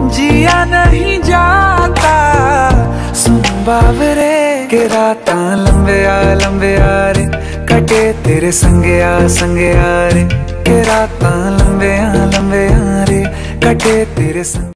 जिया नहीं जाता सुन बाबरे के रातां लंबिया लंबिया रे कटे तेरे संगया संगया रे के रातां लंबिया लंबिया रे कटे तेरे संग